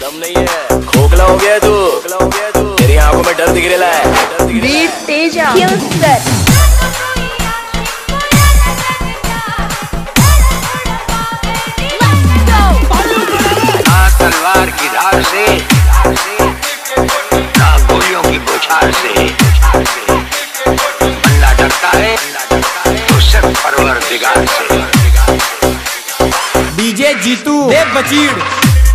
शर्म नहीं है, खोखला हो गया तू, तेरी आंखों में डर दिख रहा है। वीर तेजा क्यों सर? तलवार की धार से, ना गोलियों की बौछार से, बंदा डरता है तो सिर्फ परवरदिगार से। डीजे जीतू दे बचीड़।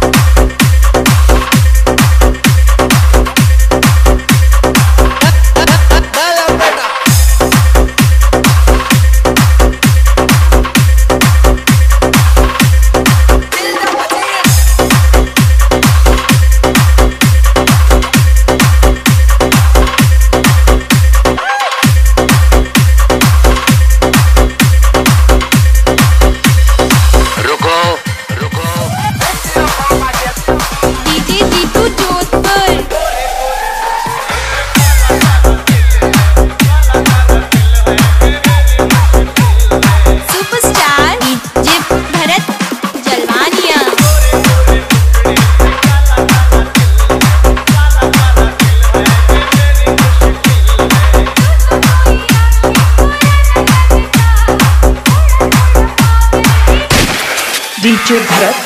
डीजे भरत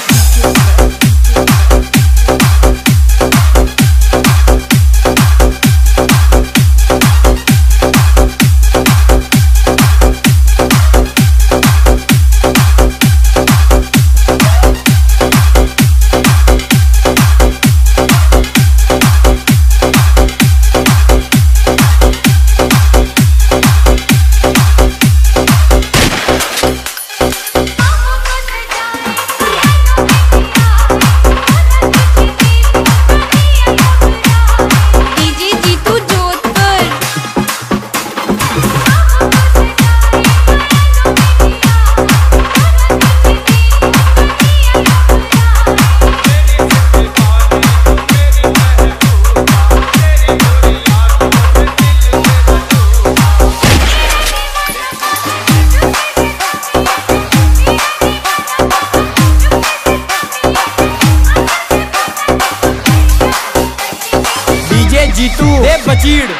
जीतू दे बचीड़।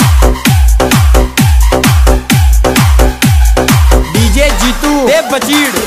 जीतू दे बचीड़।